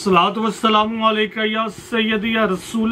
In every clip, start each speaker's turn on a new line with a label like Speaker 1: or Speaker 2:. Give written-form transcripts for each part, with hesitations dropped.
Speaker 1: अस्सलातु वस्सलामु अलैका या सय्यदी या रसूल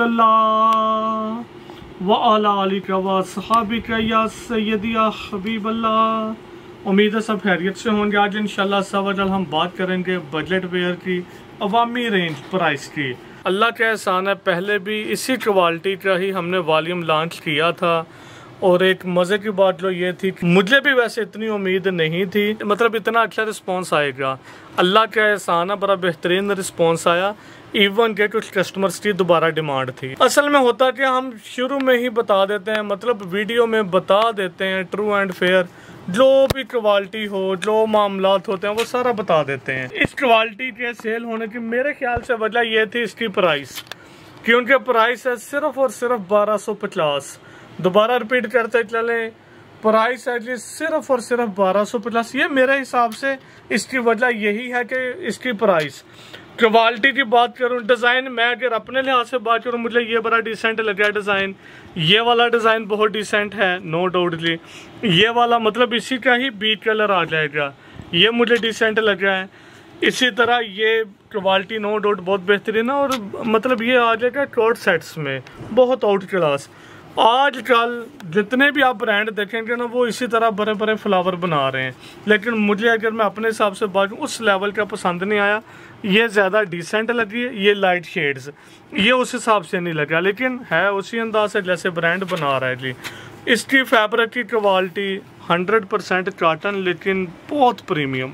Speaker 1: अल्लाह व अला आलिका व सहाबिका या सय्यदी या हबीब अल्लाह। उम्मीद है सब खैरियत से होंगे। आज इंशाल्लाह सवाल हम बात करेंगे बजट वेयर की अवामी रेंज प्राइस की। अल्लाह का एहसान है, पहले भी इसी क्वालिटी का ही हमने वॉल्यूम लॉन्च किया था और एक मज़े की बात जो ये थी, मुझे भी वैसे इतनी उम्मीद नहीं थी, मतलब इतना अच्छा रिस्पांस आएगा। अल्लाह का एहसान है, बड़ा बेहतरीन रिस्पांस आया। इवन के कुछ कस्टमर्स की दोबारा डिमांड थी। असल में होता क्या, हम शुरू में ही बता देते हैं, मतलब वीडियो में बता देते हैं ट्रू एंड फेयर, जो भी क्वालिटी हो, जो मामलात होते हैं वो सारा बता देते हैं। इस क्वालिटी के सेल होने की मेरे ख्याल से वजह ये थी इसकी प्राइस, क्योंकि प्राइस है सिर्फ और सिर्फ 1250। दोबारा रिपीट करते चले, प्राइस है जी सिर्फ और सिर्फ 1250। ये मेरे हिसाब से इसकी वजह यही है कि इसकी प्राइस। क्वालिटी की बात करूं, डिज़ाइन मैं अगर अपने लिहाज से बात करूं, मुझे ये बड़ा डिसेंट लगा डिज़ाइन। ये वाला डिज़ाइन बहुत डिसेंट है, नो डाउटली। ये वाला मतलब इसी का ही बीट कलर आ जाएगा, ये मुझे डिसेंट लगा है। इसी तरह ये क्वालिटी नो डाउट बहुत बेहतरीन है, और मतलब ये आ जाएगा कोट सेट्स में, बहुत आउट क्लास। आजकल जितने भी आप ब्रांड देखेंगे ना, वो इसी तरह बड़े बड़े फ्लावर बना रहे हैं, लेकिन मुझे अगर मैं अपने हिसाब से बात करूँ, उस लेवल का पसंद नहीं आया। ये ज़्यादा डिसेंट लगी है, ये लाइट शेड्स, ये उस हिसाब से नहीं लगा, लेकिन है उसी अंदाज से जैसे ब्रांड बना रहा है जी। इसकी फैब्रिक की क्वालिटी 100% कॉटन, लेकिन बहुत प्रीमियम।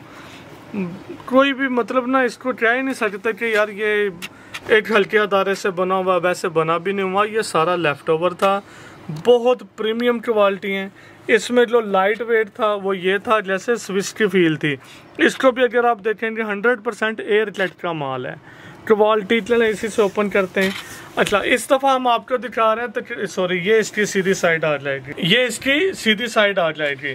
Speaker 1: कोई भी मतलब ना इसको कह ही नहीं सकता कि यार ये एक हल्के अदारे से बना हुआ, वैसे बना भी नहीं हुआ, ये सारा लेफ्ट ओवर था। बहुत प्रीमियम क्वालिटी है। इसमें जो लाइट वेट था वो ये था जैसे स्विस की फील थी। इसको भी अगर आप देखेंगे 100% एयर जेट का माल है। क्वालिटी चले इसी से ओपन करते हैं। अच्छा, इस दफ़ा हम आपको दिखा रहे हैं, तो सॉरी, ये इसकी सीधी साइड आ जाएगी, ये इसकी सीधी साइड आ जाएगी।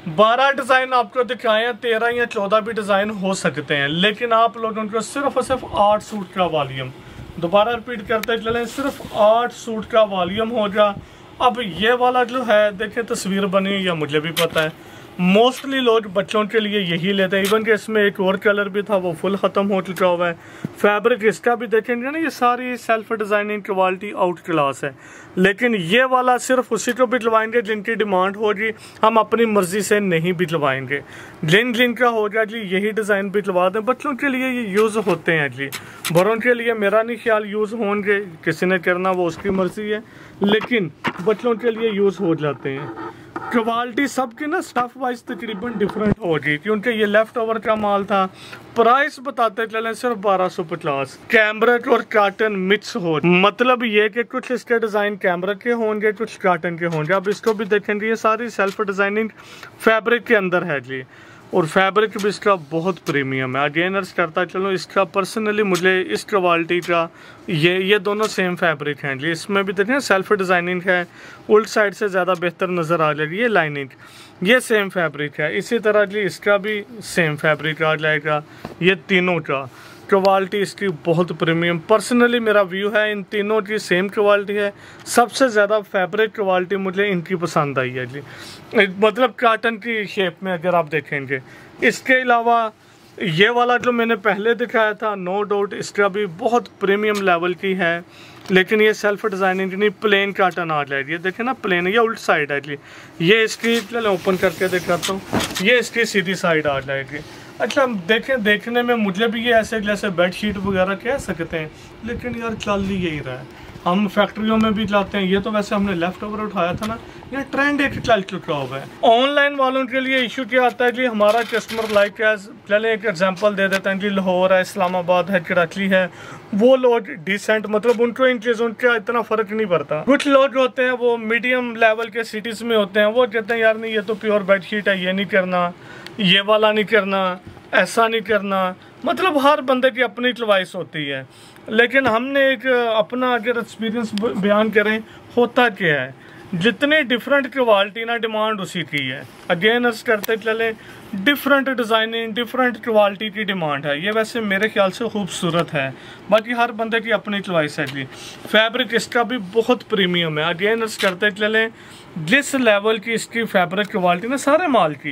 Speaker 1: 12 डिज़ाइन आपको दिखाए हैं, 13 या 14 भी डिज़ाइन हो सकते हैं, लेकिन आप लोगों को सिर्फ और सिर्फ 8 सूट का वॉल्यूम, दोबारा रिपीट करते चलें, सिर्फ 8 सूट का वॉल्यूम होगा। अब ये वाला जो है, देखें तस्वीर बनी या मुझे भी पता है, मोस्टली लोग बच्चों के लिए यही लेते हैं। इवन कि इसमें एक और कलर भी था, वो फुल ख़त्म हो चुका हुआ है। फैब्रिक इसका भी देखेंगे ना, ये सारी self designing quality out class है, लेकिन ये वाला सिर्फ उसी को बिजवाएंगे जिनकी डिमांड होगी। हम अपनी मर्जी से नहीं बिजवाएंगे, जिनका होगा जी यही डिज़ाइन बिजवा दें। बच्चों के लिए ये यूज़ होते हैं जी, बड़ों के लिए मेरा नहीं ख्याल यूज़ होंगे, किसी ने करना वो उसकी मर्जी है, लेकिन बच्चों के लिए यूज़ हो जाते हैं। क्वालिटी सबकी ना स्टफ वाइज तकरीबन डिफरेंट होगी, क्योंकि ये लेफ्ट ओवर का माल था। प्राइस बताते चलें सिर्फ 1250। कैमरिक और कॉटन मिक्स हो, मतलब ये कि कुछ इसके डिज़ाइन कैमरिक के होंगे, कुछ कॉटन के होंगे। अब इसको भी देखेंगे, ये सारी सेल्फ डिज़ाइनिंग फैब्रिक के अंदर है जी, और फैब्रिक भी इसका बहुत प्रीमियम है। अगेन अर्ज करता चलो, इसका पर्सनली मुझे इस क्वालिटी का ये दोनों सेम फैब्रिक हैं जी। इसमें भी देखें सेल्फ डिज़ाइनिंग है, उल्ट साइड से ज़्यादा बेहतर नज़र आ जाएगी। ये लाइनिंग, ये सेम फैब्रिक है। इसी तरह जी इसका भी सेम फैब्रिक आ जाएगा। ये तीनों का क्वालिटी इसकी बहुत प्रीमियम, पर्सनली मेरा व्यू है, इन तीनों की सेम क्वालिटी है। सबसे ज़्यादा फैब्रिक क्वालिटी मुझे इनकी पसंद आई है जी, मतलब कॉटन की शेप में अगर आप देखेंगे। इसके अलावा ये वाला जो मैंने पहले दिखाया था, नो डाउट इसका भी बहुत प्रीमियम लेवल की है, लेकिन ये सेल्फ डिज़ाइनिंग नहीं, प्लेन कॉटन आ जाएगी। ये देखें ना, प्लेन, ये उल्ट साइड है जी। ये इसकी ओपन करके दिखाता हूँ, ये इसकी सीधी साइड आ जाएगी। अच्छा, देखें, देखने में मुझे भी ये ऐसे जैसे बेडशीट वगैरह कह सकते हैं, लेकिन यार चल ही यही रहा है। हम फैक्ट्रियों में भी लाते हैं, ये तो वैसे हमने लेफ्ट ओवर उठाया था ना, ये ट्रेंड एक चल चुका हुआ है। ऑनलाइन वालों के लिए इशू क्या आता है जी, हमारा कस्टमर लाइक चले एक एग्जांपल दे देते हैं जी, लाहौर है, इस्लामाबाद है, कराची है, वो लोग डिसेंट, मतलब उनको इन चीज़ों का इतना फ़र्क नहीं पड़ता। कुछ लोग होते हैं वो मीडियम लेवल के सिटीज़ में होते हैं, वो कहते हैं यार नहीं ये तो प्योर बेडशीट है, ये नहीं करना, ये वाला नहीं करना, ऐसा नहीं करना। मतलब हर बंदे की अपनी चॉइस होती है, लेकिन हमने एक अपना अगर एक्सपीरियंस बयान करें, होता क्या है, जितनी डिफरेंट क्वालिटी ना डिमांड उसी की है। अगेन अर्ज करते चले, डिफरेंट डिज़ाइनिंग, डिफरेंट क्वालिटी की डिमांड है। ये वैसे मेरे ख्याल से खूबसूरत है, बाकी हर बंदे की अपनी चॉइस है जी। फैब्रिक इसका भी बहुत प्रीमियम है। अगेन अर्ज करते चले, जिस लेवल की इसकी फैब्रिक क्वालिटी ना सारे माल की,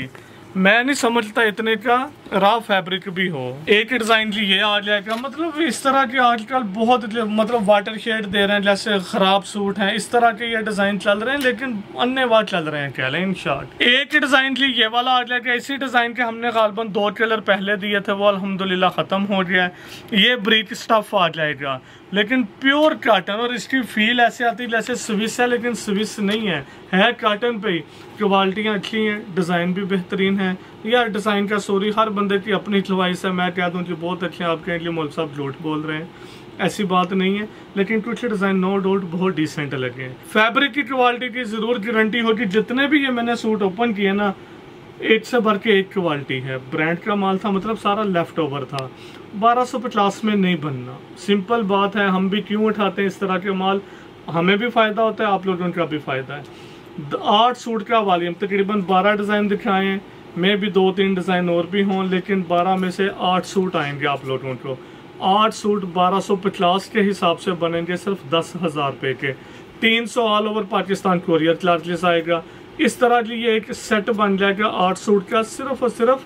Speaker 1: मैं नहीं समझता इतने का रॉ फैब्रिक भी हो। एक डिजाइन जी ये आ जाएगा, मतलब इस तरह के आजकल बहुत मतलब वाटर शेड दे रहे हैं, जैसे खराब सूट हैं, इस तरह के ये डिजाइन चल रहे हैं, लेकिन अन्य चल रहे हैं कह लें इन शॉर्ट। एक डिजाइन जी ये वाला आ जाएगा, इसी डिजाइन के हमने गालबन 2 कलर पहले दिए थे, वो अल्हम्दुलिल्लाह खत्म हो गया है। ये ब्रिक स्टफ आ जाएगा, लेकिन प्योर कॉटन, और इसकी फील ऐसे आती है जैसे स्विस है, लेकिन स्विस नहीं है कॉटन पे ही। क्वालिटियाँ अच्छी हैं, डिज़ाइन भी बेहतरीन है। यार डिज़ाइन का सॉरी, हर बंदे की अपनी ख्वाहिश है। मैं कह दूँ कि बहुत अच्छे आपके लिए मौलवी साहब झूठ बोल रहे हैं, ऐसी बात नहीं है, लेकिन कुछ डिज़ाइन नो डाउट बहुत डिसेंट लगे हैं। फैब्रिक की क्वालिटी की ज़रूर गारंटी होगी। जितने भी ये मैंने सूट ओपन किए ना, एक से भर के एक क्वालिटी है। ब्रांड का माल था, मतलब सारा लेफ्ट ओवर था। 1250 में नहीं बनना, सिंपल बात है। हम भी क्यों उठाते हैं इस तरह के माल, हमें भी फ़ायदा होता है, आप लोगों का भी फ़ायदा है। 8 सूट का वॉल्यूम, तकरीबन 12 डिज़ाइन दिखाए हैं, में भी 2-3 डिज़ाइन और भी हों, लेकिन 12 में से 8 सूट आएंगे आप लोगों को। 8 सूट 1250 के हिसाब से बनेंगे, सिर्फ 10,000 रुपये के। 300 all over Pakistan courier charges आएगा। इस तरह की ये एक सेट बन जाएगा 8 सूट का, सिर्फ और सिर्फ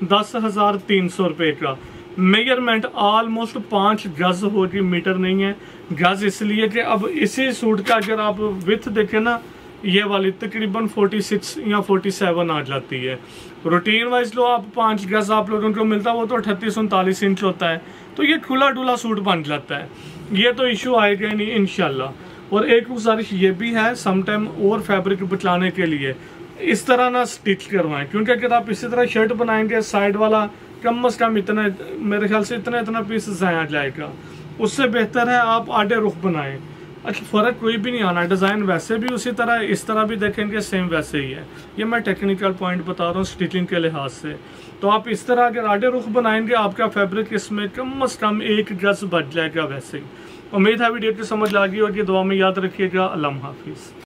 Speaker 1: 10,300 रुपये का। मेजरमेंट ऑलमोस्ट 5 गज होगी, मीटर नहीं है, गज इसलिए कि अब इसी सूट का अगर आप विथ देखें ना, ये वाली तकरीबन 46 या 47 आ जाती है। रूटीन वाइज लो आप 5 गज आप लोगों को मिलता है, वो तो 38-39 इंच होता है, तो ये खुला डुला सूट बन जाता है। ये तो इशू आएगा नहीं इंशाल्लाह। और एक गुजारिश ये भी है, समटाइम और फैब्रिक बचाने के लिए इस तरह ना स्टिच करवाएं, क्योंकि अगर आप इसी तरह शर्ट बनाएंगे साइड वाला कम से कम इतना, मेरे ख्याल से इतना पीस ज़ाया जाएगा। उससे बेहतर है आप आधे रुख बनाएं। अच्छा, फ़र्क कोई भी नहीं आना, डिज़ाइन वैसे भी उसी तरह, इस तरह भी देखेंगे सेम वैसे ही है। ये मैं टेक्निकल पॉइंट बता रहा हूँ स्टिचिंग के लिहाज से। तो आप इस तरह अगर आधे रुख बनाएंगे, आपका फैब्रिक इसमें कम से कम 1 गज बच जाएगा वैसे ही। उम्मीद है वीडियो की समझ आ गई, और ये दुआ में याद रखिएगा। अल्लाह हाफिज़।